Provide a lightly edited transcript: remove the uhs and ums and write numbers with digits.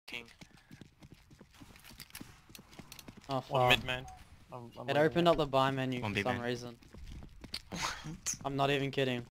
king. Oh One fuck. mid man. I'm It leaving opened it. up the buy menu One for B some man. reason. What? I'm not even kidding.